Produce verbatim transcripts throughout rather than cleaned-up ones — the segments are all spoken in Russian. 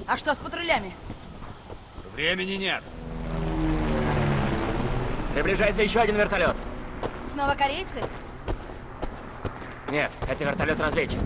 А что с патрулями? Времени нет. Приближается еще один вертолет. Снова корейцы? Нет, это вертолет-разведчик.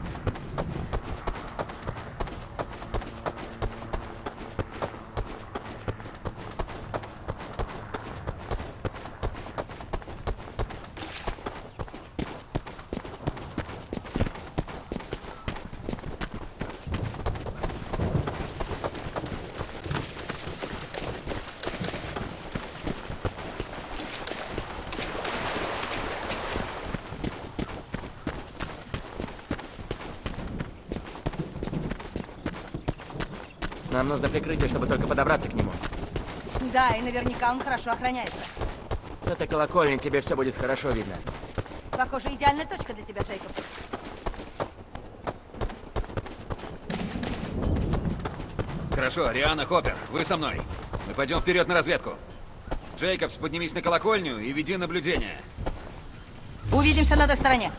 Нам нужно прикрытие, чтобы только подобраться к нему. Да, и наверняка он хорошо охраняется. С этой колокольни тебе все будет хорошо видно. Похоже, идеальная точка для тебя, Джейкоб. Хорошо, Риана, Хоппер, вы со мной. Мы пойдем вперед на разведку. Джейкобс, поднимись на колокольню и веди наблюдение. Увидимся на той стороне.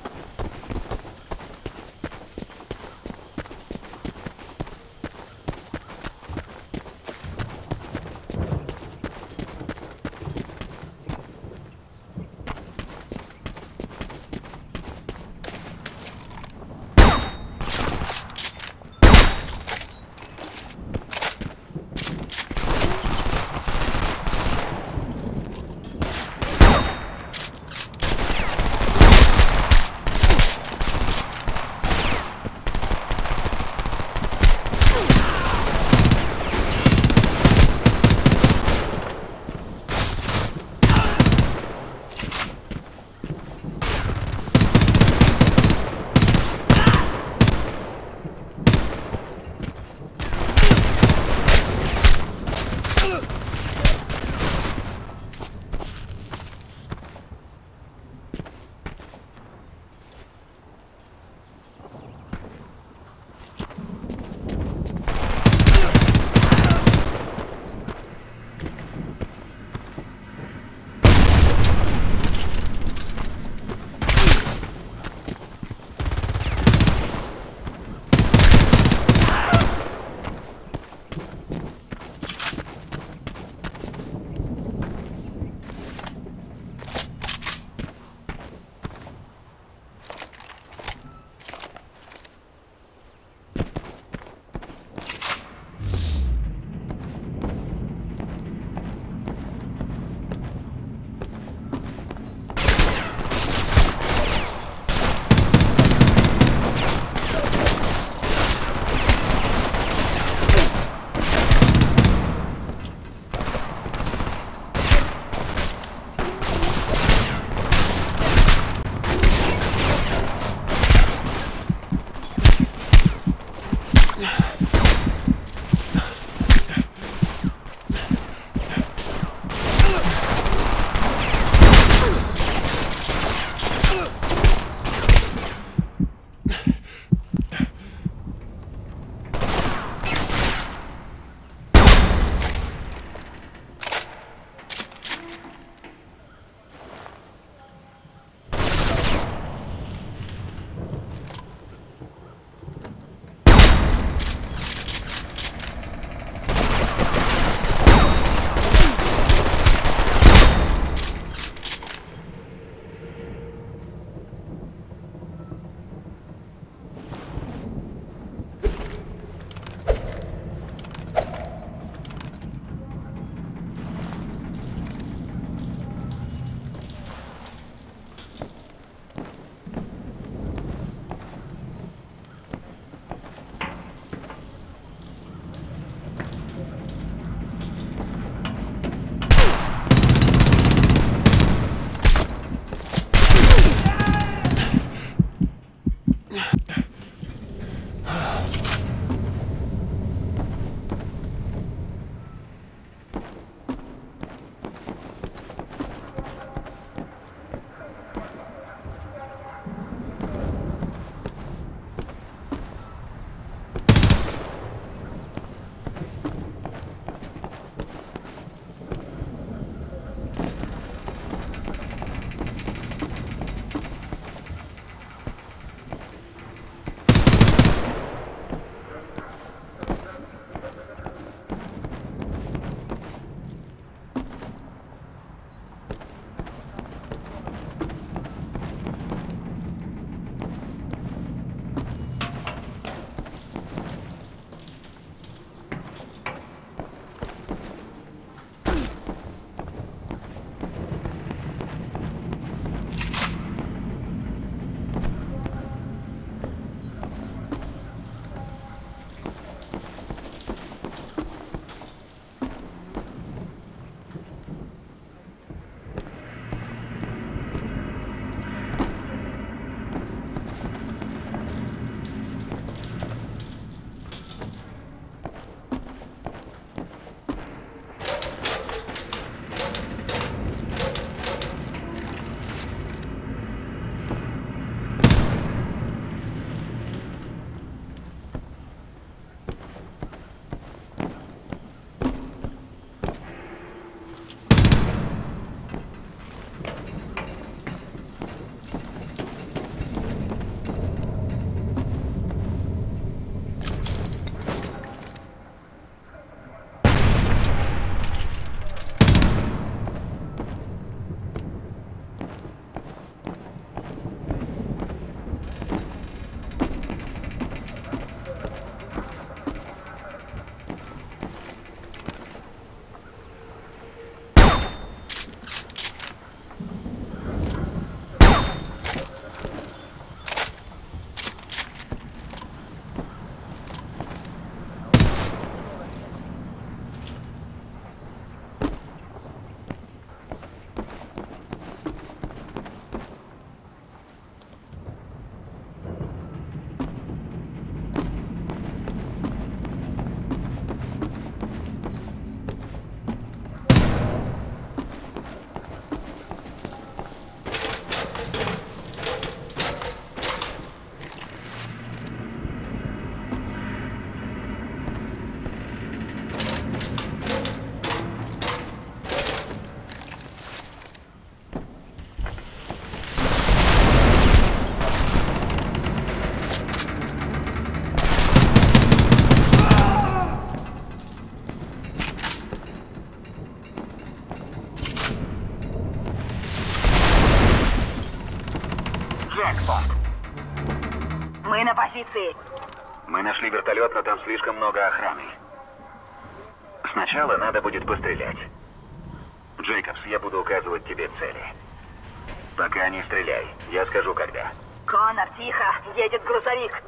позиции. Мы нашли вертолет, но там слишком много охраны. Сначала надо будет пострелять. Джейкобс, я буду указывать тебе цели. Пока не стреляй. Я скажу, когда. Коннор, тихо. Едет грузовик.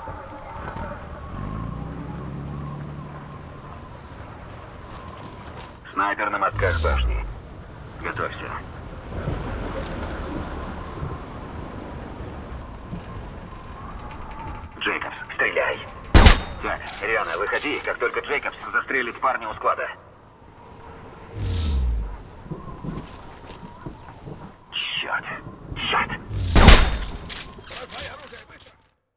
Снайпер на мостках башни. Готовься. Джейкобс, стреляй. Так, Риана, выходи, как только Джейкобс застрелит парня у склада. Черт, черт. Бросай оружие, быстро!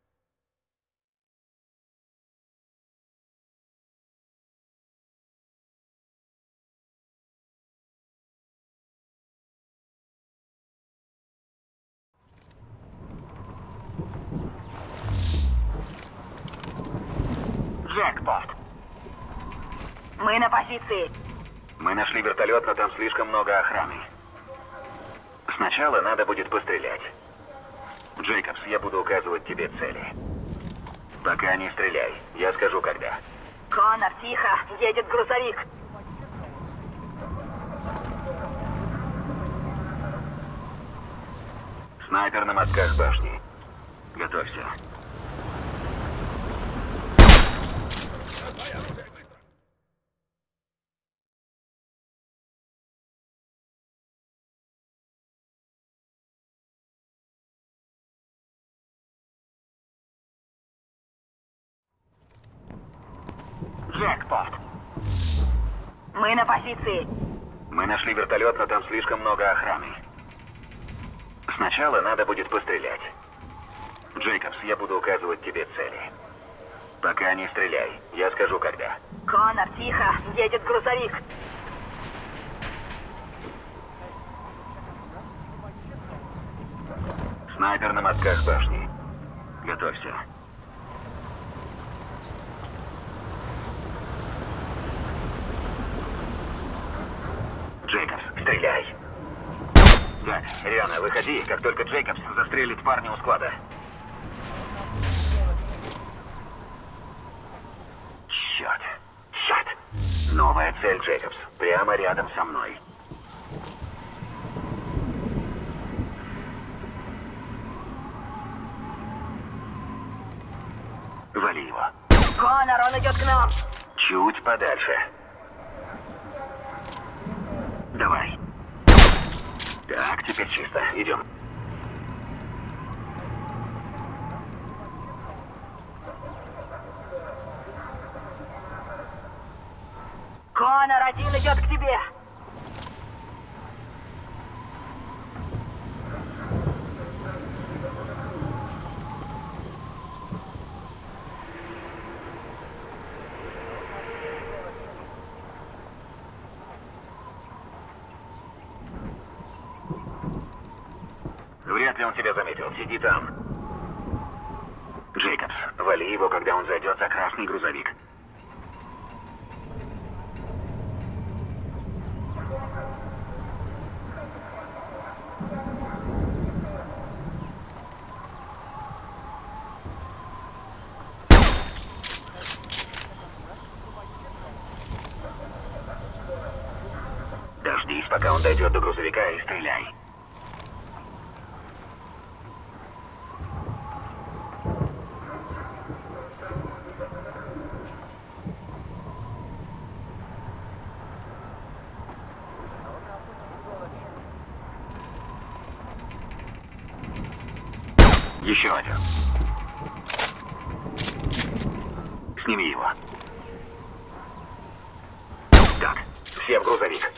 Джекпот. Мы на позиции. Мы нашли вертолет, но там слишком много охраны. Сначала надо будет пострелять. Джейкобс, я буду указывать тебе цели. Пока не стреляй. Я скажу, когда. Коннор, тихо. Едет грузовик. Снайпер на мостках башни. Готовься. Бросай оружие, быстро! Джекпот. Мы на позиции. Мы нашли вертолет, но там слишком много охраны. Сначала надо будет пострелять. Джейкобс, я буду указывать тебе цели. Пока не стреляй. Я скажу, когда. Коннор, тихо. Едет грузовик. Снайпер на мостках башни. Готовься. Джейкобс, стреляй. Так, Риана, выходи, как только Джейкобс застрелит парня у склада. Черт, черт. Новая цель, Джейкобс. Прямо рядом со мной. Вали его. Коннор, он идет к нам. Чуть подальше. Давай. Так, теперь чисто. Идем. Коннор, один идет к тебе. Вряд ли он тебя заметил. Сиди там. Джейкобс, вали его, когда он зайдет за красный грузовик. Дождись, пока он дойдет до грузовика, и стреляй. Еще один. Сними его. Так, все в грузовик.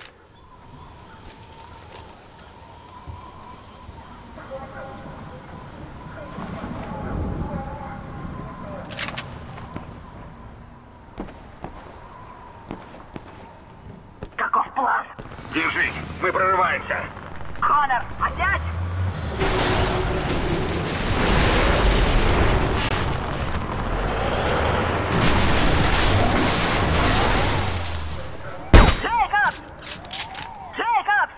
Каков план? Держись, мы прорываемся. Коннор, опять? Джейкобс! Джейкобс!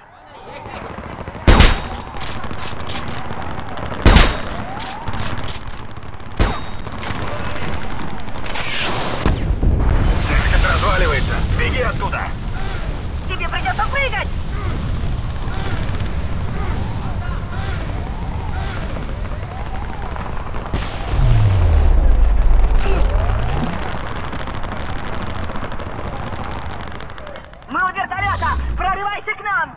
Приближайся к нам!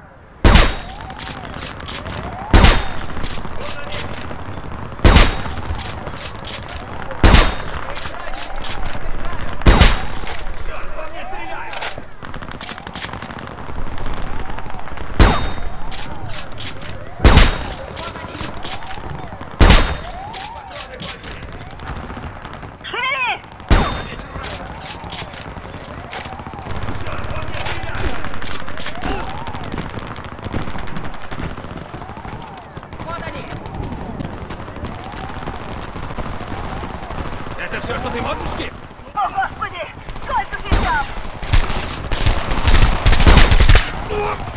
Это все, что ты можешь, Скип? О, Господи! Сколько здесь там? О!